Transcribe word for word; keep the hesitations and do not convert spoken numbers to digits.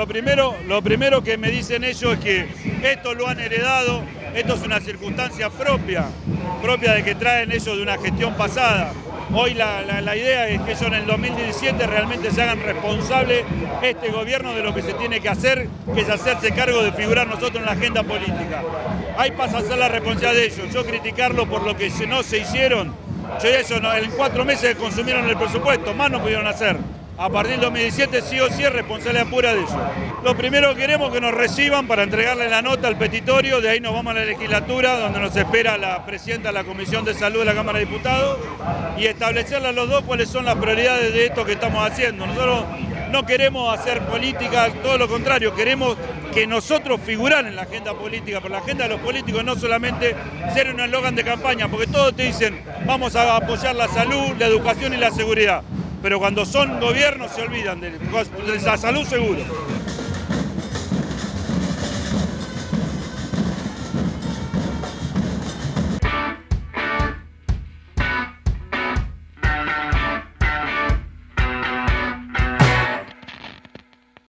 lo primero, lo primero que me dicen ellos es que esto lo han heredado, esto es una circunstancia propia, propia de que traen ellos de una gestión pasada. Hoy la, la, la idea es que ellos en el dos mil diecisiete realmente se hagan responsable este gobierno de lo que se tiene que hacer, que es hacerse cargo de figurar nosotros en la agenda política. Ahí pasa a ser la responsabilidad de ellos. Yo criticarlo por lo que no se hicieron, yo eso no, en cuatro meses consumieron el presupuesto, más no pudieron hacer. A partir del dos mil diecisiete sí o sí es responsabilidad pura de ellos. Lo primero que queremos es que nos reciban para entregarle la nota al petitorio, de ahí nos vamos a la legislatura, donde nos espera la presidenta de la Comisión de Salud de la Cámara de Diputados, y establecerle a los dos cuáles son las prioridades de esto que estamos haciendo. Nosotros no queremos hacer política, todo lo contrario, queremos que nosotros figurar en la agenda política, pero la agenda de los políticos no solamente ser un eslogan de campaña, porque todos te dicen vamos a apoyar la salud, la educación y la seguridad. Pero cuando son gobiernos se olvidan de, de la salud seguro.